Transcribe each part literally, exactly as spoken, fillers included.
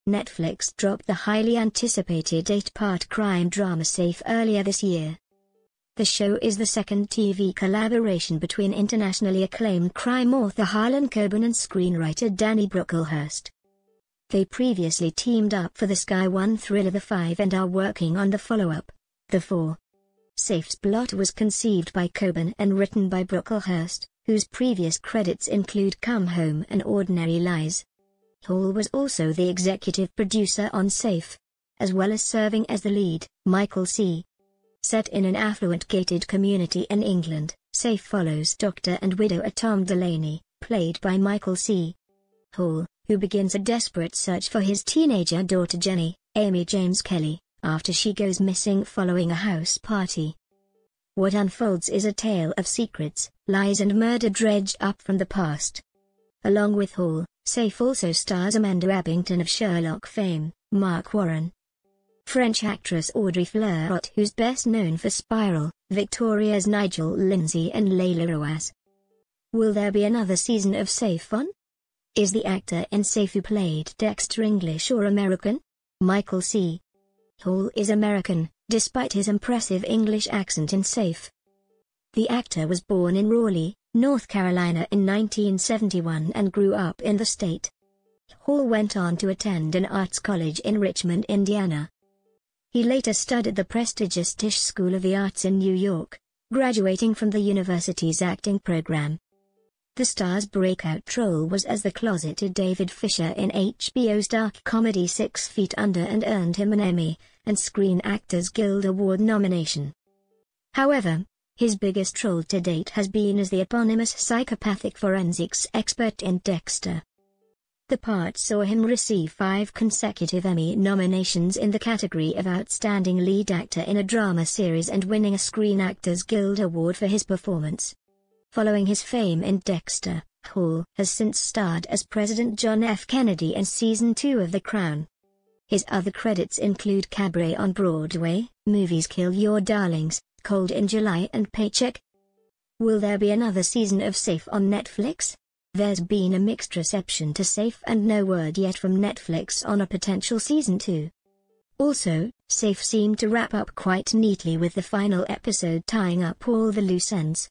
Netflix dropped the highly anticipated eight-part crime drama Safe earlier this year. The show is the second T V collaboration between internationally acclaimed crime author Harlan Coben and screenwriter Danny Brocklehurst. They previously teamed up for the Sky One thriller The Five and are working on the follow-up, The Four. Safe's plot was conceived by Coben and written by Brocklehurst, whose previous credits include Come Home and Ordinary Lies. Hall was also the executive producer on Safe, as well as serving as the lead. Michael C. Set in an affluent gated community in England, Safe follows doctor and widower Tom Delaney, played by Michael C. Hall, who begins a desperate search for his teenager daughter Jenny, Amy James Kelly, after she goes missing following a house party. What unfolds is a tale of secrets, lies and murder dredged up from the past. Along with Hall, Safe also stars Amanda Abington of Sherlock fame, Mark Warren, French actress Audrey Fleurot, who's best known for Spiral, Victoria's Nigel Lindsay and Layla Roaz. Will there be another season of Safe on? Is the actor in Safe who played Dexter English or American? Michael C. Hall is American, despite his impressive English accent in Safe. The actor was born in Raleigh, North Carolina in nineteen seventy-one and grew up in the state. Hall went on to attend an arts college in Richmond, Indiana. He later studied the prestigious Tisch School of the Arts in New York, graduating from the university's acting program. The star's breakout role was as the closeted David Fisher in H B O's dark comedy Six Feet Under and earned him an Emmy and Screen Actors Guild Award nomination. However, his biggest role to date has been as the eponymous psychopathic forensics expert in Dexter. The part saw him receive five consecutive Emmy nominations in the category of Outstanding Lead Actor in a Drama Series and winning a Screen Actors Guild Award for his performance. Following his fame in Dexter, Hall has since starred as President John F. Kennedy in Season two of The Crown. His other credits include Cabaret on Broadway, movies Kill Your Darlings, Cold in July and Paycheck. Will there be another season of Safe on Netflix? There's been a mixed reception to Safe and no word yet from Netflix on a potential season two. Also, Safe seemed to wrap up quite neatly with the final episode tying up all the loose ends.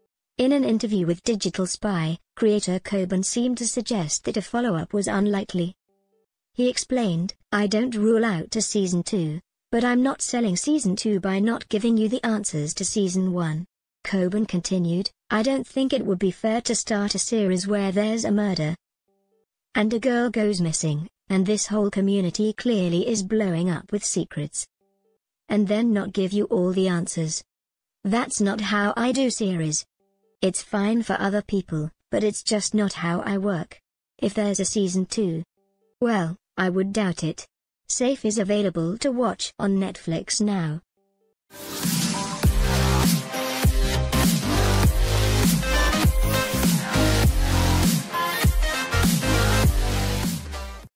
In an interview with Digital Spy, creator Coben seemed to suggest that a follow-up was unlikely. He explained, "I don't rule out a season two, but I'm not selling season two by not giving you the answers to season one. Coben continued, "I don't think it would be fair to start a series where there's a murder and a girl goes missing, and this whole community clearly is blowing up with secrets, and then not give you all the answers. That's not how I do series. It's fine for other people, but it's just not how I work. If there's a season two, well, I would doubt it." Safe is available to watch on Netflix now.